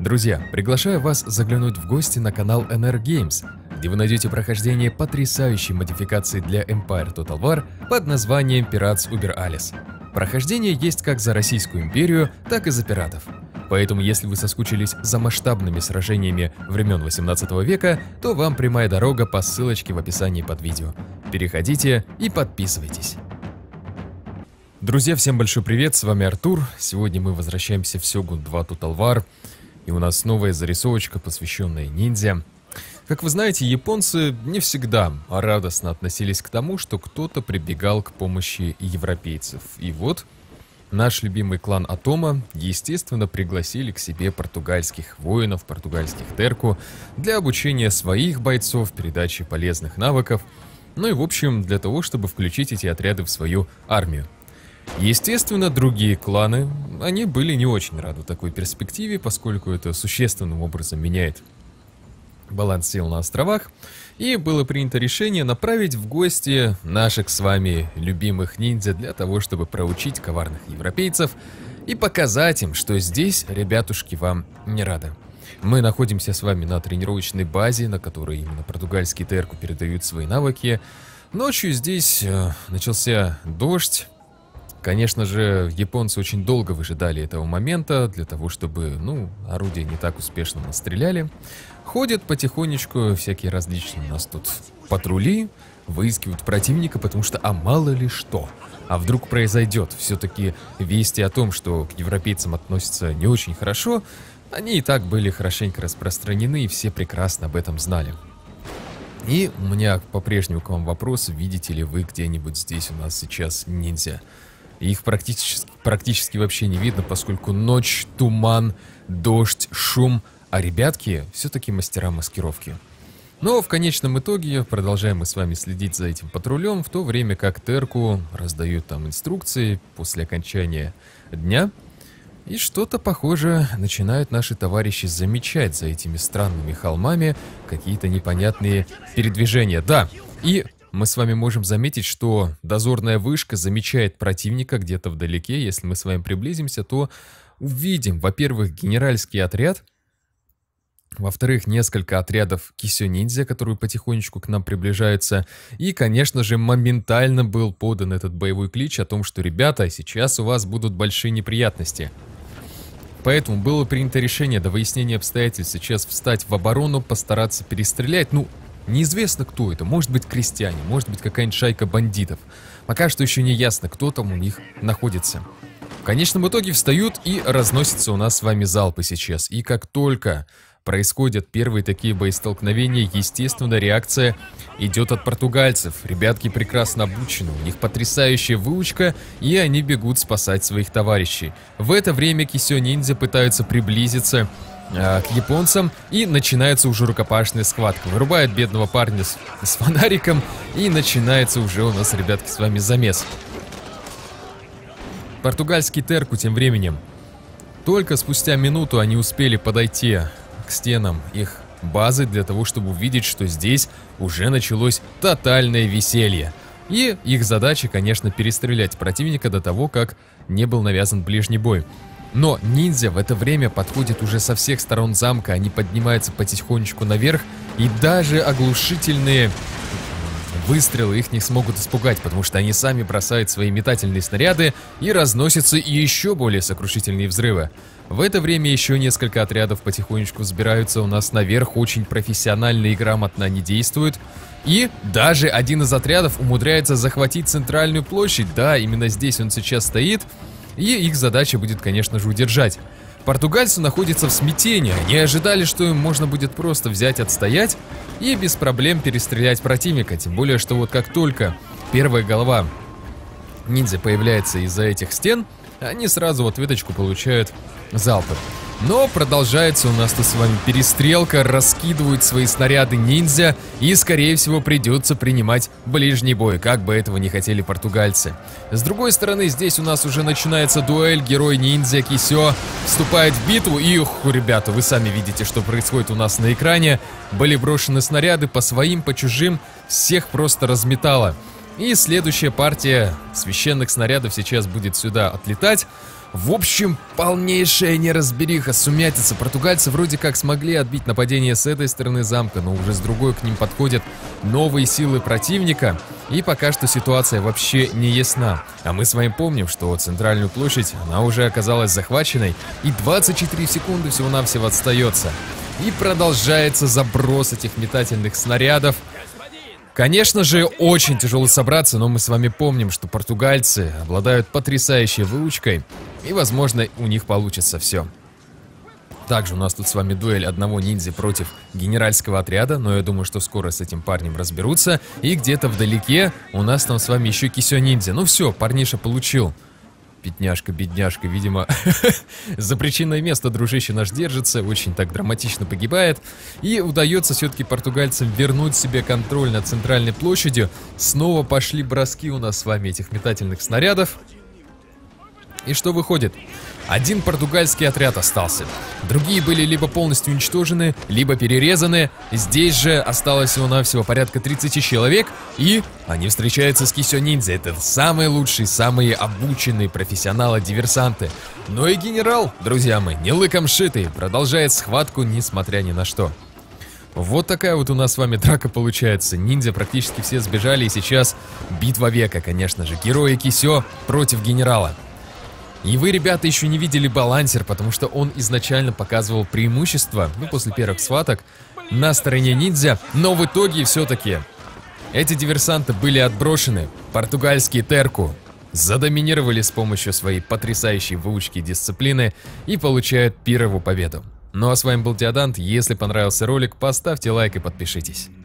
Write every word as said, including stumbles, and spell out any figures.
Друзья, приглашаю вас заглянуть в гости на канал эн эр Games, где вы найдете прохождение потрясающей модификации для Empire Total War под названием Pirates Uber Alles. Прохождение есть как за Российскую империю, так и за пиратов. Поэтому, если вы соскучились за масштабными сражениями времен восемнадцатого века, то вам прямая дорога по ссылочке в описании под видео. Переходите и подписывайтесь. Друзья, всем большой привет, с вами Артур. Сегодня мы возвращаемся в Сёгун два Total War, и у нас новая зарисовочка, посвященная ниндзя. Как вы знаете, японцы не всегда радостно относились к тому, что кто-то прибегал к помощи европейцев. И вот наш любимый клан Атома, естественно, пригласили к себе португальских воинов, португальских терку, для обучения своих бойцов, передачи полезных навыков, ну и в общем для того, чтобы включить эти отряды в свою армию. Естественно, другие кланы, они были не очень рады такой перспективе, поскольку это существенным образом меняет баланс сил на островах, и было принято решение направить в гости наших с вами любимых ниндзя для того, чтобы проучить коварных европейцев и показать им, что здесь, ребятушки, вам не рады. Мы находимся с вами на тренировочной базе, на которой именно португальские терку передают свои навыки. Ночью здесь э, начался дождь. Конечно же, японцы очень долго выжидали этого момента для того, чтобы, ну, орудия не так успешно настреляли. Ходят потихонечку всякие различные у нас тут патрули, выискивают противника, потому что, а мало ли что, а вдруг произойдет. Все-таки вести о том, что к европейцам относятся не очень хорошо, они и так были хорошенько распространены, и все прекрасно об этом знали. И у меня по-прежнему к вам вопрос, видите ли вы где-нибудь здесь у нас сейчас ниндзя? Их практически, практически вообще не видно, поскольку ночь, туман, дождь, шум, а ребятки все-таки мастера маскировки. Но в конечном итоге продолжаем мы с вами следить за этим патрулем, в то время как терку раздают там инструкции после окончания дня. И что-то, похоже, начинают наши товарищи замечать за этими странными холмами какие-то непонятные передвижения. Да, и мы с вами можем заметить, что дозорная вышка замечает противника где-то вдалеке. Если мы с вами приблизимся, то увидим, во-первых, генеральский отряд, во-вторых, несколько отрядов кисё-ниндзя, которые потихонечку к нам приближаются. И, конечно же, моментально был подан этот боевой клич о том, что, ребята, сейчас у вас будут большие неприятности. Поэтому было принято решение до выяснения обстоятельств сейчас встать в оборону, постараться перестрелять, ну, неизвестно, кто это. Может быть, крестьяне, может быть, какая-нибудь шайка бандитов. Пока что еще не ясно, кто там у них находится. В конечном итоге встают и разносятся у нас с вами залпы сейчас. И как только происходят первые такие боестолкновения, естественно, реакция идет от португальцев. Ребятки прекрасно обучены, у них потрясающая выучка, и они бегут спасать своих товарищей. В это время кисё-ниндзя пытаются приблизиться к японцам, и начинается уже рукопашная схватка. Вырубают бедного парня с, с фонариком, и начинается уже у нас, ребятки, с вами замес. Португальский терку тем временем, только спустя минуту они успели подойти к стенам их базы для того, чтобы увидеть, что здесь уже началось тотальное веселье. И их задача, конечно, перестрелять противника до того, как не был навязан ближний бой. Но ниндзя в это время подходит уже со всех сторон замка, они поднимаются потихонечку наверх, и даже оглушительные выстрелы их не смогут испугать, потому что они сами бросают свои метательные снаряды и разносятся еще более сокрушительные взрывы. В это время еще несколько отрядов потихонечку взбираются у нас наверх, очень профессионально и грамотно они действуют. И даже один из отрядов умудряется захватить центральную площадь, да, именно здесь он сейчас стоит. И их задача будет, конечно же, удержать. Португальцы находятся в смятении. Они ожидали, что им можно будет просто взять, отстоять и без проблем перестрелять противника. Тем более, что вот как только первая голова ниндзя появляется из-за этих стен, они сразу в ответочку получают залпы. Но продолжается у нас тут с вами перестрелка, раскидывают свои снаряды ниндзя, и, скорее всего, придется принимать ближний бой, как бы этого не хотели португальцы. С другой стороны, здесь у нас уже начинается дуэль, герой ниндзя Кисё вступает в битву, и, ух, ребята, вы сами видите, что происходит у нас на экране. Были брошены снаряды по своим, по чужим, всех просто разметало. И следующая партия священных снарядов сейчас будет сюда отлетать. В общем, полнейшая неразбериха, сумятица. Португальцы вроде как смогли отбить нападение с этой стороны замка, но уже с другой к ним подходят новые силы противника. И пока что ситуация вообще не ясна. А мы с вами помним, что центральную площадь, она уже оказалась захваченной. И двадцать четыре секунды всего-навсего отстается. И продолжается заброс этих метательных снарядов. Конечно же, очень тяжело собраться, но мы с вами помним, что португальцы обладают потрясающей выучкой, и, возможно, у них получится все. Также у нас тут с вами дуэль одного ниндзя против генеральского отряда, но я думаю, что скоро с этим парнем разберутся. И где-то вдалеке у нас там с вами еще кисё ниндзя. Ну все, парниша получил. Бедняжка, бедняжка, видимо, за причинное место дружище наш держится, очень так драматично погибает. И удается все-таки португальцам вернуть себе контроль над центральной площадью. Снова пошли броски у нас с вами этих метательных снарядов. И что выходит? Один португальский отряд остался. Другие были либо полностью уничтожены, либо перерезаны. Здесь же осталось всего-навсего порядка тридцати человек. И они встречаются с кисё ниндзя. Это самые лучшие, самые обученные профессионалы-диверсанты. Но и генерал, друзья мои, не лыком шитый, продолжает схватку, несмотря ни на что. Вот такая вот у нас с вами драка получается. Ниндзя практически все сбежали, и сейчас битва века, конечно же. Герои кисё против генерала. И вы, ребята, еще не видели балансер, потому что он изначально показывал преимущество, ну, после первых схваток, на стороне ниндзя. Но в итоге все-таки эти диверсанты были отброшены. Португальские терку задоминировали с помощью своей потрясающей выучки и дисциплины и получают пировую победу. Ну а с вами был Диодант. Если понравился ролик, поставьте лайк и подпишитесь.